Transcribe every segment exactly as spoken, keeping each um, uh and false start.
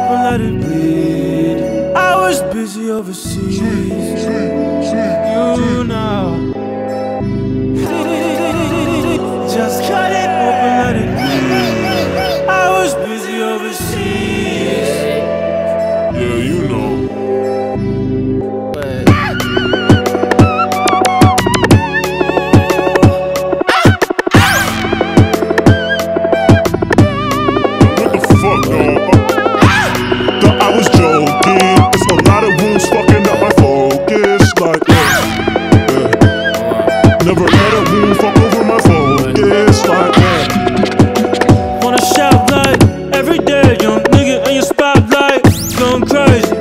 open, let it bleed. I was busy overseas. You know. Just cut it open, let it bleed. I was busy overseas. Yeah, you know. What the fuck, dog? Thought I was joking. It's a lot of wounds fucking up my focus. Like, yeah, yeah. Never let a wound fuck over my focus. Like, yeah. Wanna shout like every day, young nigga in your spotlight, going crazy.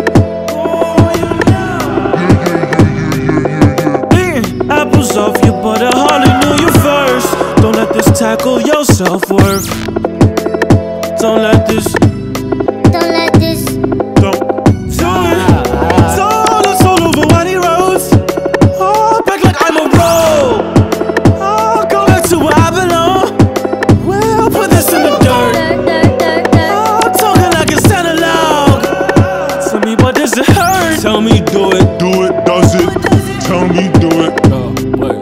Eating apples off you, but I hardly knew you first. Don't let this tackle your self-worth. Don't let this. Don't let this. Don't do it. It's all, it's all over whiny roads. Oh, back like I'm a roll. Oh, go back to where I belong. We'll put this in the dirt. Dirt, dirt, dirt, dirt. Oh, talking like it's analog. Tell me, what does it hurt? Tell me, do it. Do it, does it? Tell me, do it. Oh, wait.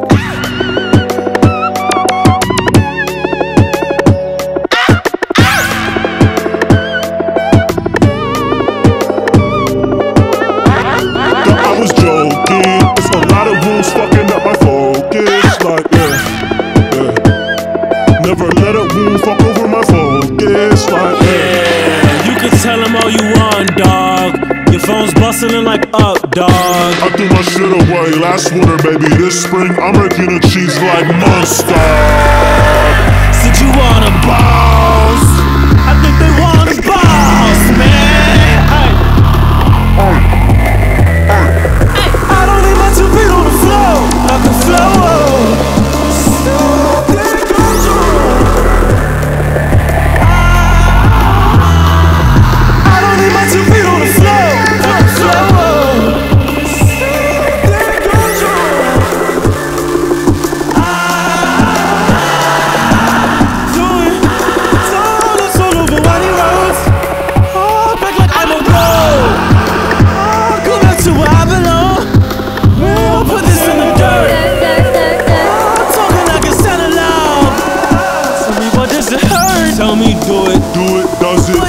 Thought I was joking. It's a lot of wounds fucking up my focus. Like, yeah, yeah. Never let a wound fuck over my focus. Like, yeah. Yeah, you can tell them all you want, dog. Your phone's bustling like up, dog. I threw my shit away last winter, baby. This spring, I'm making a cheese like Monster. Said you want a boss. I think they want a boss, man. Hey. I don't need my two feet on the floor. I can flow. Stop that control. I don't need my two feet on the floor. I can flow. Stop that control. Doing it's all, it's all over whiny roads. Oh, back like I'm a roll. Oh, go back to where I belong. We'll put this in the dirt. Dirt, dirt, dirt, dirt. I'm talking like it's analog. Tell me, what does it hurt? Tell me, do it. Do it, does it?